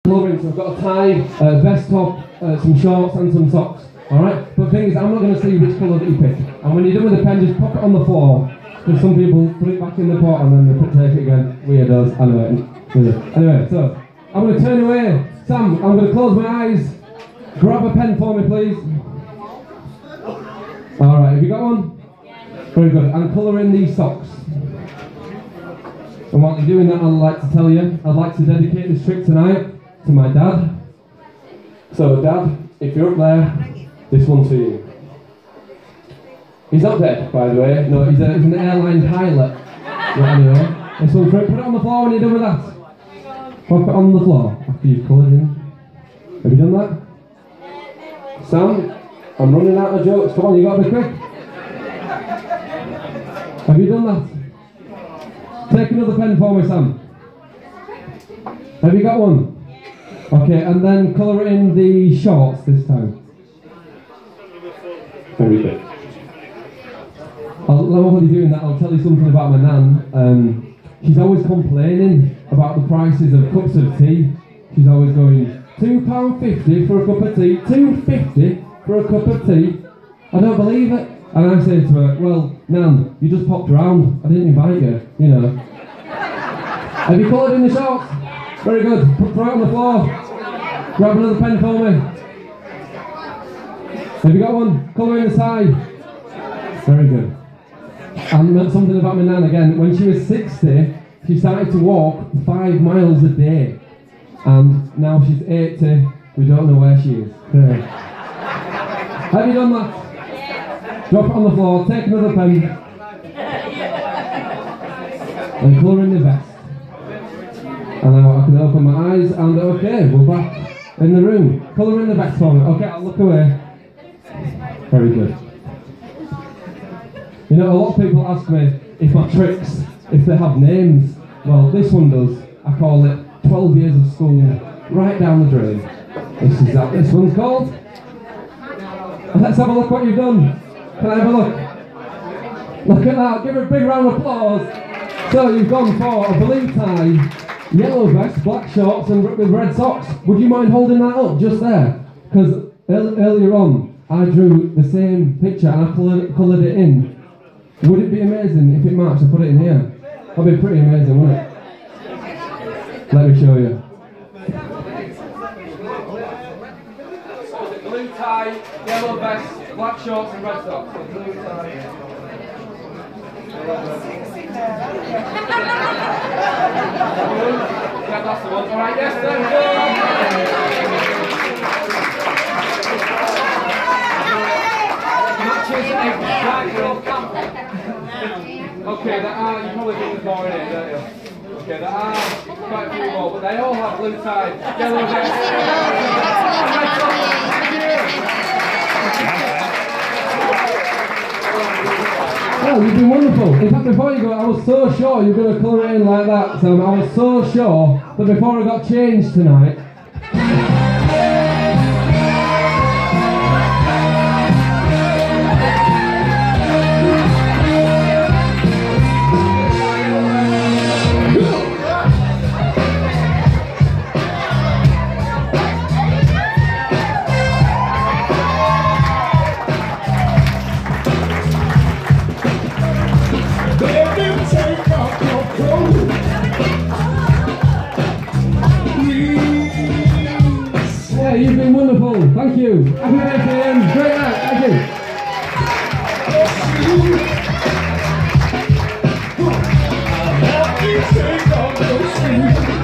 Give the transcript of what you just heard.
colouring, so I've got a tie, a vest top, some shorts and some socks. Alright? But the thing is, I'm not going to see which colour that you pick. And when you're done with the pen, just pop it on the floor. Because some people put it back in the pot and then they take it again. Weirdos, I know it. Anyway, so I'm going to turn away. Sam, I'm going to close my eyes. Grab a pen for me, please. Alright, have you got one? Very good. And colour in these socks. And while you're doing that, I'd like to tell you, I'd like to dedicate this trick tonight to my dad. So, Dad, if you're up there, this one's for you. He's not dead, by the way. No, he's an airline pilot. But anyway, this one's for you. Put it on the floor when you're done with that. Pop it on the floor after you've coloured in. Have you done that? Sam, I'm running out of jokes. Come on, you got to be quick. Have you done that? Take another pen for me, Sam. Have you got one? Okay, and then colour in the shorts this time. Very good. While you're doing that, I'll tell you something about my nan. She's always complaining about the prices of cups of tea. She's always going, £2.50 for a cup of tea, £2.50 for a cup of tea. I don't believe it. And I say to her, well, Nan, you just popped around. I didn't invite you, you know. Have you coloured in the shorts? Very good. Throw it on the floor. Grab another pen for me. Have you got one? Colour in the side. Very good. And something about my nan again. When she was 60, she started to walk 5 miles a day. And now she's 80. We don't know where she is. Have you done that? Drop it on the floor, take another pen, and colour in the vest. And now I can open my eyes, and okay, we're back in the room. Colour in the vest for me. Okay, I'll look away. Very good. You know, a lot of people ask me if my tricks, if they have names. Well, this one does. I call it 12 years of school, right down the drain. This is that this one's called. And let's have a look what you've done. Can I have a look? Look at that, give her a big round of applause. So you've gone for a blue tie, yellow vest, black shorts and with red socks. Would you mind holding that up just there? Because earlier on I drew the same picture and I coloured it in. Would it be amazing if it matched? I put it in here. That'd be pretty amazing, wouldn't it? Let me show you. Blue tie, yellow vest, black shorts and red socks. Blue tie. Yeah, that's the one. Alright, yes, okay, there are, you probably think there's more in it, don't you? Okay, there are quite a few more, but they all have blue tie, yellow vest. Oh, you've been wonderful. In fact, before you go, I was so sure you were going to colour it in like that, Sam. I was so sure that before I got changed tonight, you've been wonderful. Thank you. Happy birthday, Ian. Great night. Thank you.